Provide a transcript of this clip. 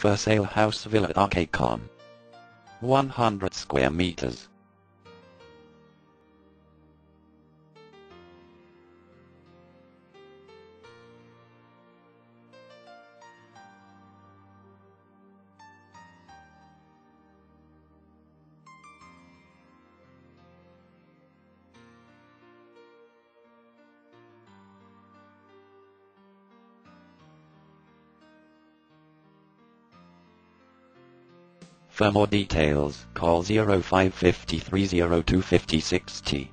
For sale house villa at Arcachon. 100 square meters. For more details, call 0553 02 5060.